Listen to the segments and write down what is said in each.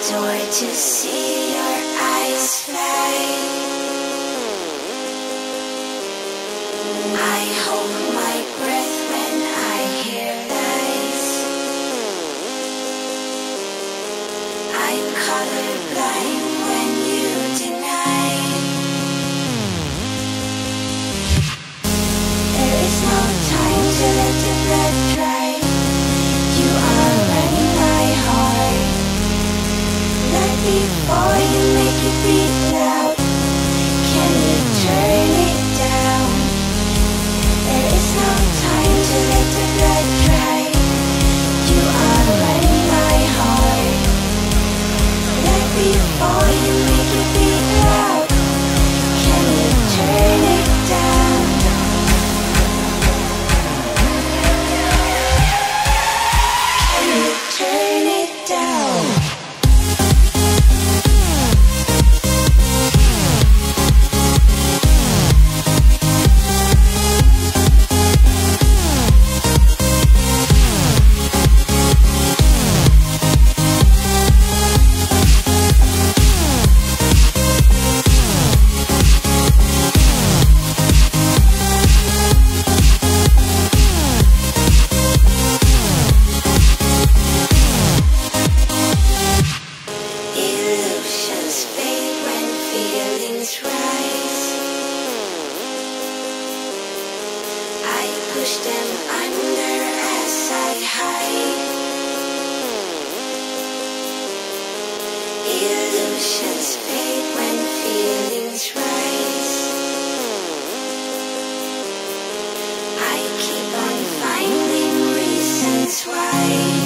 adore to see your eyes fly. I hold my breath when I hear lies. I'm colorblind when you deny. There is no time to let the blood dry. You are running my heart. Right before you make it beat loud, can you turn it down? There is no time to let the blood dry. You are running my heart. Right before you make it beat loud, can you turn it down? Can you turn it down? Illusions fade when feelings rise. I push them under as I hide. Illusions fade when feelings rise. I keep on finding reasons why.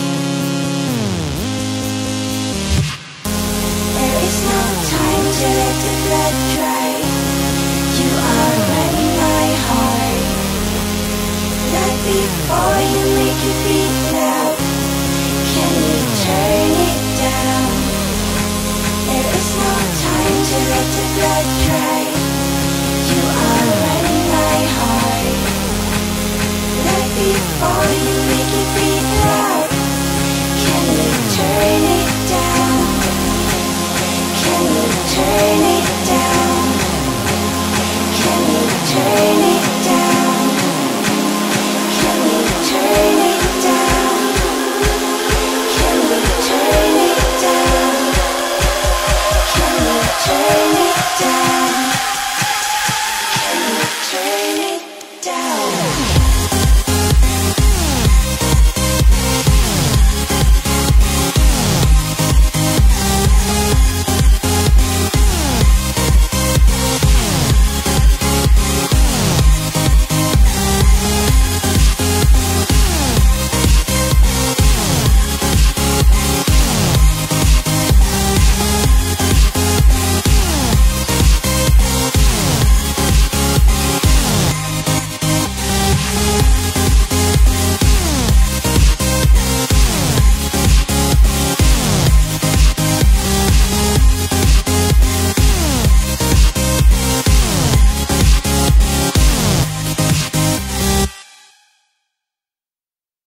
There is no time to let the blood dry. You are running my heart. Right before you make it beat loud, can you turn it down? There is no time to let the blood dry. You are running my heart. Right before you make it beat loud.